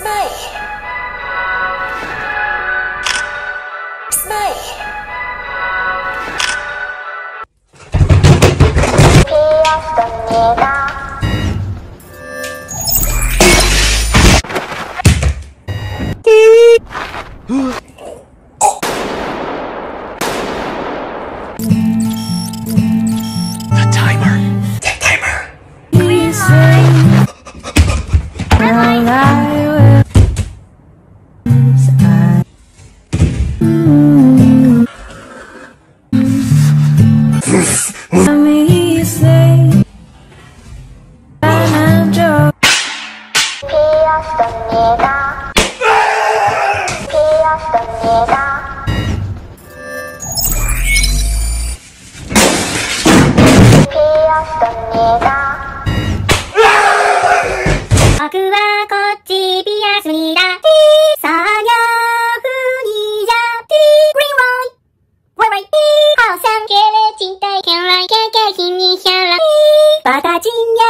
僕はこっちピアスにだ作業風にじゃGreen White好像给了期待天来给给你下来把它惊讶